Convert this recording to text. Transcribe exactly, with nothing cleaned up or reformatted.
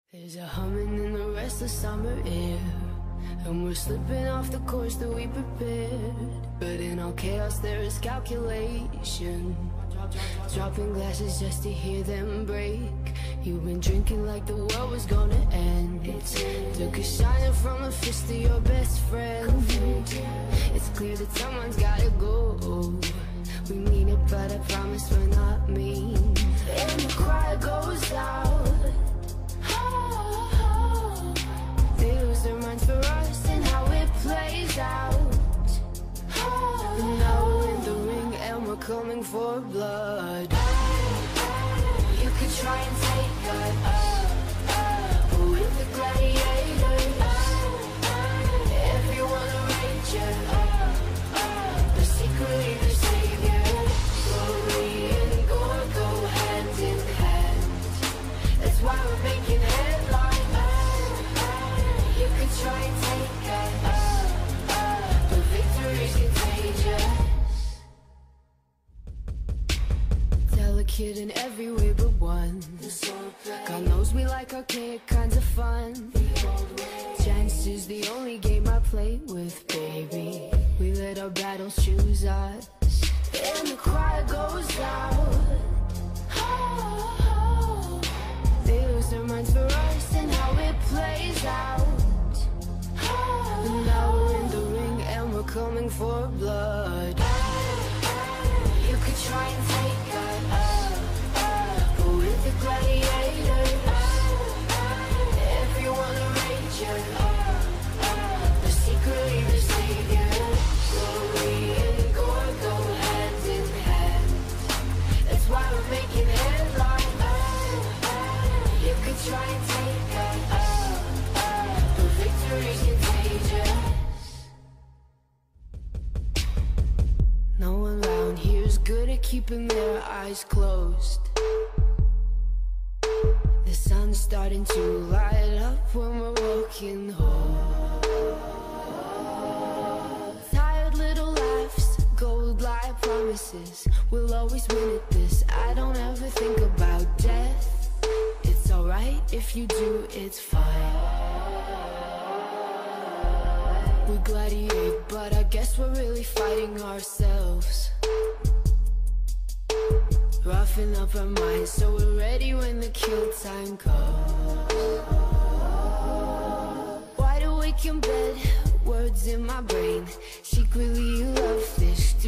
There's a humming in the restless summer air, and we're slipping off the course that we prepared. But in all chaos there is calculation, dropping glasses just to hear them break. You've been drinking like the world was gonna end. Took a shining from a fist to your best friend. It's clear that someone's gotta go. We mean it, but I promise we're not mean. And the cry goes out. They lose their minds for us and how it plays out. And now we're in the ring and we're coming for blood. You could try and take us, but with the gladiators, everyone arrange you, but secretly the savior. Glory and Gore go hand in hand. That's why we're making headlines. You could try and take us, but victory's contagious. Delicate in every way but one. God knows we like archaic kinds of fun. Chance is the only game I play with, baby. We let our battles choose us. And the cry goes out. They lose their minds for us and how it plays out. And now we're in the ring and we're coming for blood. You could try and take us, but with the gladiators, everyone arrange you, but secretly the savior. Glory and Gore go hand in hand. That's why we're making headlines. You could try and take us, but victory's contagious. No one around here's good at keeping their eyes closed. The sun's starting to light up when we're walking home. Tired little laughs, gold-like promises. We'll always win at this. I don't ever think about death. It's alright if you do, it's fine. We gladiate, but I guess we're really fighting ourselves. Roughing up our minds so we're ready when the kill time comes. Wide awake in bed, words in my brain. Secretly you love fish.